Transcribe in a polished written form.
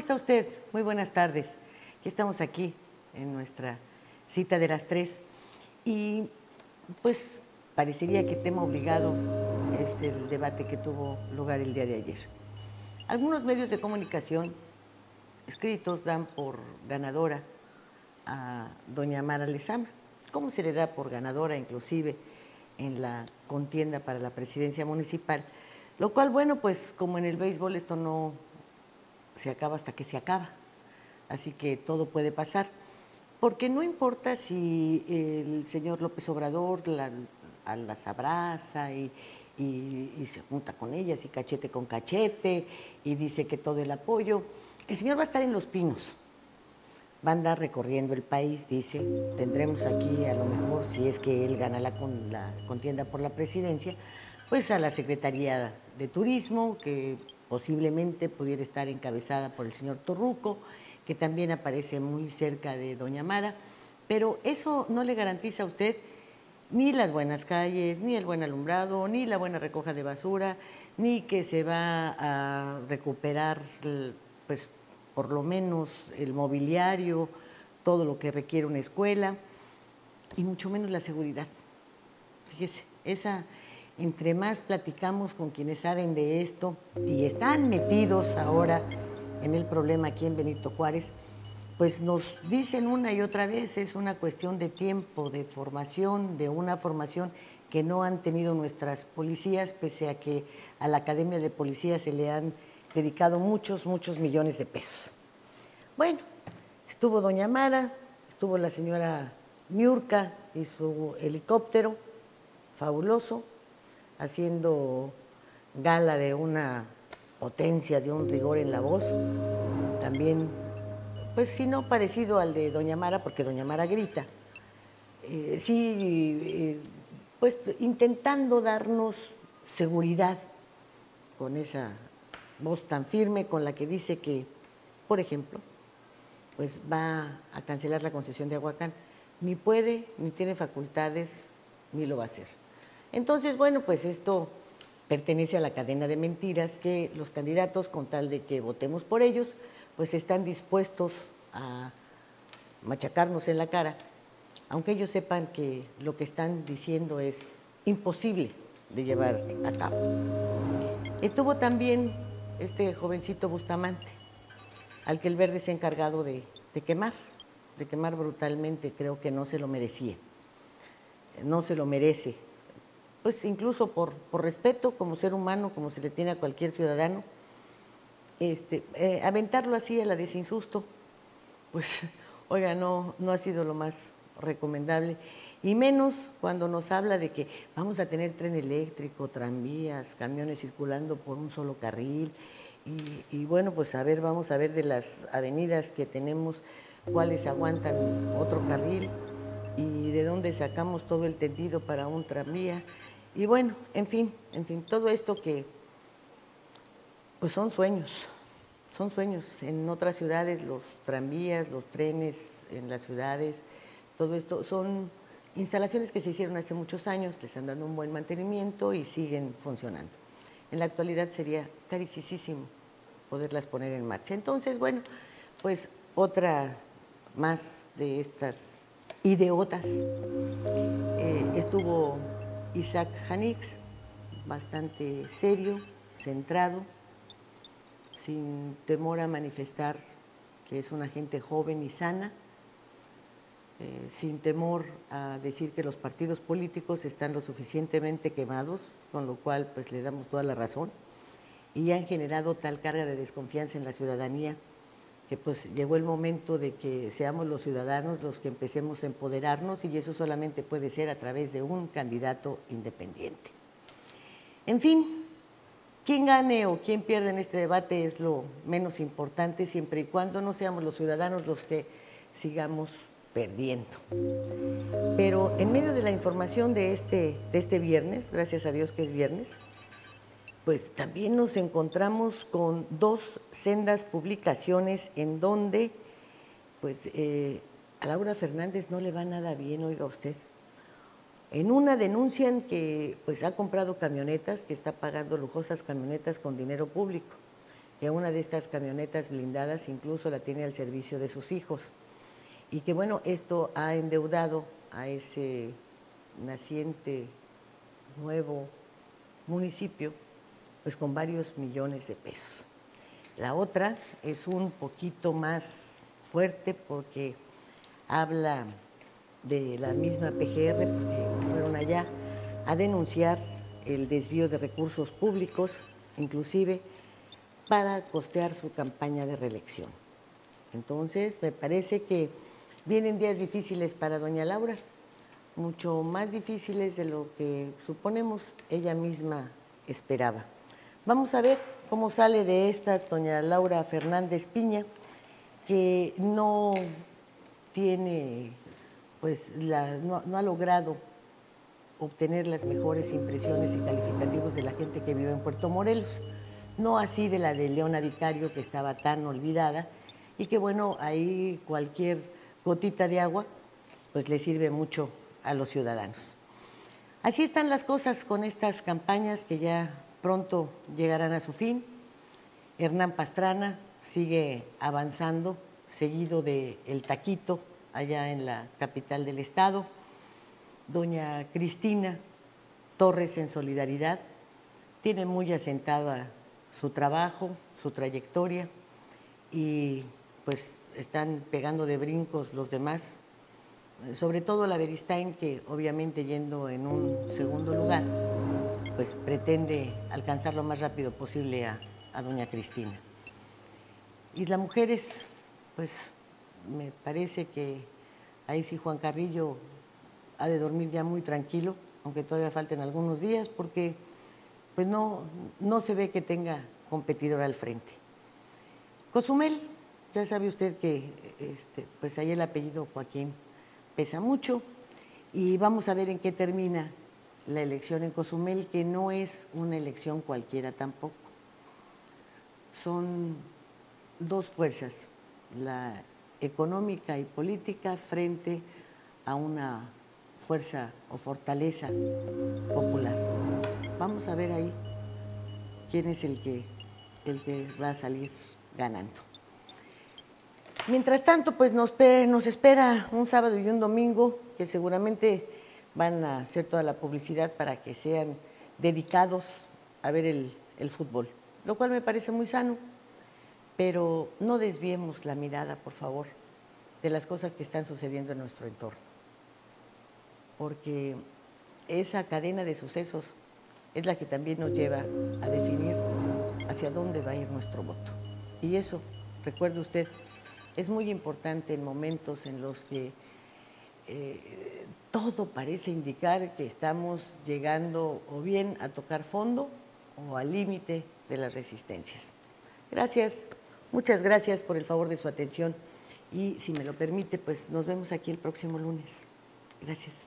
está usted? Muy buenas tardes. Ya estamos aquí en nuestra cita de las 3 y pues parecería que tema obligado es el debate que tuvo lugar el día de ayer. Algunos medios de comunicación escritos dan por ganadora a doña Mara Lezama. ¿Cómo se le da por ganadora inclusive en la contienda para la presidencia municipal? Lo cual, bueno, pues como en el béisbol esto no se acaba hasta que se acaba, así que todo puede pasar, porque no importa si el señor López Obrador las abraza y se junta con ellas y cachete con cachete y dice que todo el apoyo, el señor va a estar en Los Pinos, va a andar recorriendo el país, dice, tendremos aquí a lo mejor, si es que él gana la contienda por la presidencia, pues a la Secretaría de Turismo, que posiblemente pudiera estar encabezada por el señor Torruco, que también aparece muy cerca de doña Mara, pero eso no le garantiza a usted ni las buenas calles, ni el buen alumbrado, ni la buena recoja de basura, ni que se va a recuperar, pues, por lo menos el mobiliario, todo lo que requiere una escuela, y mucho menos la seguridad. Fíjese, entre más platicamos con quienes saben de esto y están metidos ahora en el problema aquí en Benito Juárez, pues nos dicen una y otra vez, es una cuestión de tiempo, de formación, de una formación que no han tenido nuestras policías, pese a que a la Academia de Policía se le han dedicado muchos millones de pesos. Bueno, estuvo doña Mara, estuvo la señora Niurka y su helicóptero, fabuloso, haciendo gala de una potencia, de un rigor en la voz, también, pues sí, no parecido al de doña Mara, porque doña Mara grita, pues intentando darnos seguridad con esa voz tan firme con la que dice que, por ejemplo, pues va a cancelar la concesión de Aguacán. Ni puede, ni tiene facultades, ni lo va a hacer. Entonces, bueno, pues esto pertenece a la cadena de mentiras que los candidatos, con tal de que votemos por ellos, pues están dispuestos a machacarnos en la cara, aunque ellos sepan que lo que están diciendo es imposible de llevar a cabo. Estuvo también este jovencito Bustamante, al que el Verde se ha encargado de quemar brutalmente. Creo que no se lo merecía, no se lo merece, pues incluso por respeto como ser humano, como se le tiene a cualquier ciudadano, aventarlo así a la de sin susto, pues oiga, no ha sido lo más recomendable, y menos cuando nos habla de que vamos a tener tren eléctrico, tranvías, camiones circulando por un solo carril, y bueno, pues vamos a ver de las avenidas que tenemos, cuáles aguantan otro carril y de dónde sacamos todo el tendido para un tranvía. Y bueno, en fin, todo esto que pues son sueños. En otras ciudades los tranvías, los trenes en las ciudades, todo esto son instalaciones que se hicieron hace muchos años, les han dado un buen mantenimiento y siguen funcionando. En la actualidad sería carísimo poderlas poner en marcha. Entonces, bueno, pues otra más de estas ideotas. Estuvo Isaac Janix, bastante serio, centrado, sin temor a manifestar que es una gente joven y sana, sin temor a decir que los partidos políticos están lo suficientemente quemados, con lo cual pues le damos toda la razón, y han generado tal carga de desconfianza en la ciudadanía que pues llegó el momento de que seamos los ciudadanos los que empecemos a empoderarnos, y eso solamente puede ser a través de un candidato independiente. En fin, quién gane o quién pierde en este debate es lo menos importante, siempre y cuando no seamos los ciudadanos los que sigamos perdiendo. Pero en medio de la información de este viernes, gracias a Dios que es viernes, pues también nos encontramos con dos sendas publicaciones en donde pues a Laura Fernández no le va nada bien, oiga usted. En una denuncian que pues ha comprado camionetas, que está pagando lujosas camionetas con dinero público. que una de estas camionetas blindadas incluso la tiene al servicio de sus hijos. Y que bueno, esto ha endeudado a ese naciente nuevo municipio pues con varios millones de pesos. La otra es un poquito más fuerte porque habla de la misma PGR, porque fueron allá a denunciar el desvío de recursos públicos, inclusive para costear su campaña de reelección. Entonces, me parece que vienen días difíciles para doña Laura, mucho más difíciles de lo que suponemos ella misma esperaba. Vamos a ver cómo sale de estas doña Laura Fernández Piña, que no tiene, pues, no ha logrado obtener las mejores impresiones y calificativos de la gente que vive en Puerto Morelos. No así de la de Leona Vicario, que estaba tan olvidada, y que bueno, ahí cualquier gotita de agua pues le sirve mucho a los ciudadanos. Así están las cosas con estas campañas que ya pronto llegarán a su fin. Hernán Pastrana sigue avanzando, seguido de El Taquito, allá en la capital del estado. Doña Cristina Torres en Solidaridad tiene muy asentada su trabajo, su trayectoria, y pues están pegando de brincos los demás, sobre todo la Beristain, que obviamente yendo en un segundo lugar, pues pretende alcanzar lo más rápido posible a doña Cristina. Y las mujeres, pues me parece que ahí sí Juan Carrillo ha de dormir ya muy tranquilo, aunque todavía falten algunos días, porque pues no se ve que tenga competidor al frente. Cozumel, ya sabe usted que pues ahí el apellido Joaquín pesa mucho, y vamos a ver en qué termina la elección en Cozumel, que no es una elección cualquiera tampoco. Son dos fuerzas, la económica y política frente a una fuerza o fortaleza popular. Vamos a ver ahí quién es el que va a salir ganando. Mientras tanto, pues nos espera un sábado y un domingo que seguramente van a hacer toda la publicidad para que sean dedicados a ver el fútbol, lo cual me parece muy sano, pero no desviemos la mirada, por favor, de las cosas que están sucediendo en nuestro entorno, porque esa cadena de sucesos es la que también nos lleva a definir hacia dónde va a ir nuestro voto. Y eso, recuerde usted, es muy importante en momentos en los que todo parece indicar que estamos llegando o bien a tocar fondo o al límite de las resistencias. Gracias, muchas gracias por el favor de su atención, y si me lo permite, pues nos vemos aquí el próximo lunes. Gracias.